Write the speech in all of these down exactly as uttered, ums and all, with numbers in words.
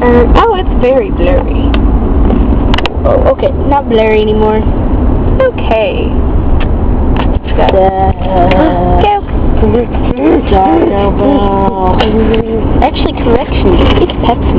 Um, oh, it's very blurry. Oh, okay, not blurry anymore. Okay. Go. Go. Actually, correction. It's Pepsi.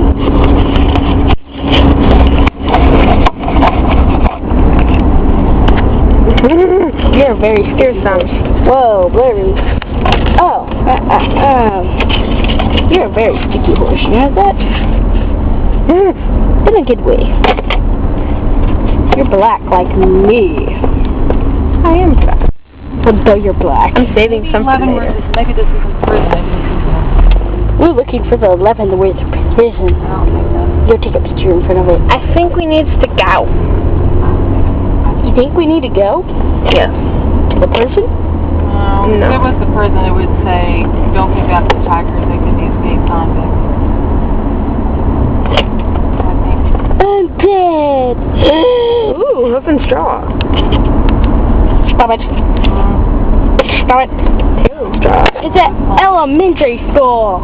You're very scared sound. Whoa, blurry. Oh, uh, uh, um, you're a very sticky horse. You know that? In a good way. You're black like me. I am black. Although you're black. I'm saving some for later. We're looking for the eleventh word of prison. Go take a picture in front of it. I think we need to go. You think we need to go? Yes. To the prison? No. No. If it was the prison, it would say, don't pick up the hackers, they could use gate contact. I think. I'm dead! Ooh, open straw. Stop it. Stop it. Ew, straw. It's an elementary school.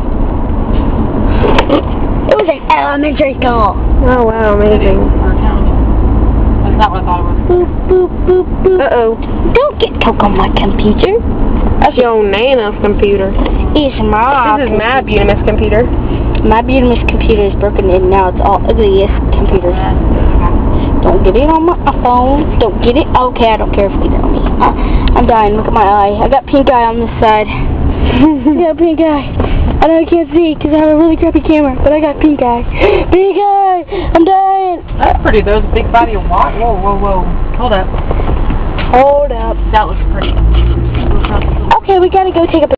It was an elementary school. Oh, wow, amazing. Or county. That's not what I thought it was. Boop, boop, boop, boop. Uh-oh. Don't get coke on my computer. That's your Nana's computer. It's my This is my Beautimus computer. My Beautimus computer is broken and now it's all ugliest computer. Don't get it on my phone. Don't get it. Okay, I don't care if you get it on me. Uh, I'm dying. Look at my eye. I got pink eye on this side. I got pink eye. I know I can't see because I have a really crappy camera, but I got pink eye. Pink eye! I'm dying! That's pretty. There's a big body of water. Whoa, whoa, whoa. Hold up. Hold up. That looks pretty. Okay, we gotta go take a